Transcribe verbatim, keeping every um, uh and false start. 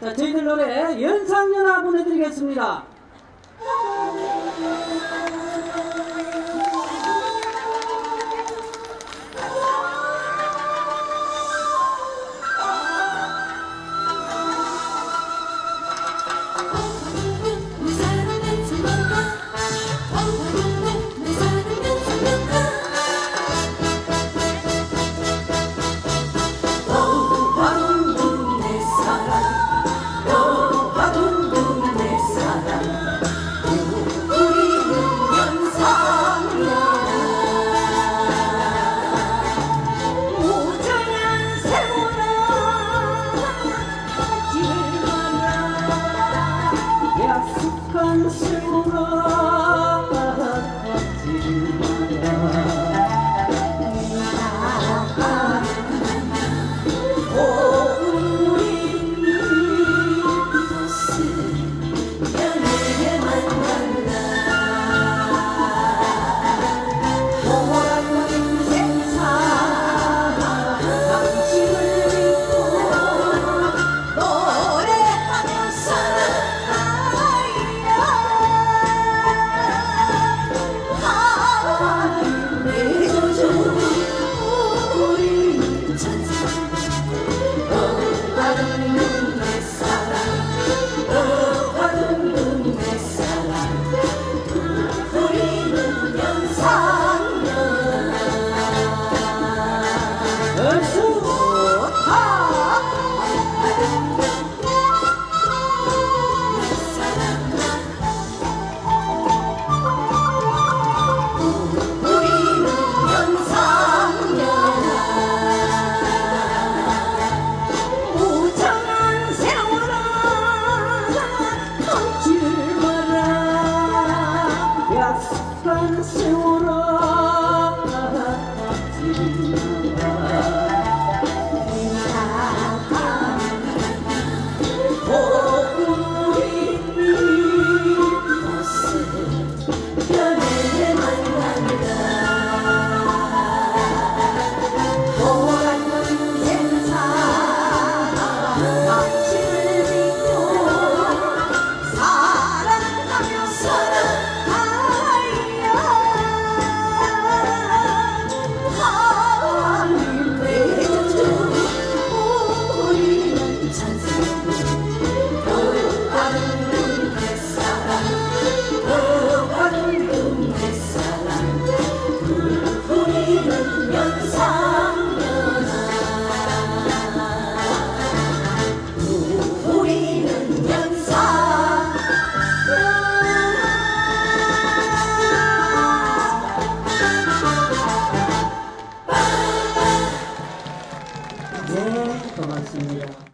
자, 저희들 노래 연상연하 보내드리겠습니다. 약속한 세월아 가지를 마라 우리 연애에 만난다 오랜 세상 당신을 잊고 노래하며 살아 약속한 세월아 가지를 마라 우리 연애에 만난다 오랜 세상 당신을 믿고 사랑하며 살아 네, 고맙습니다.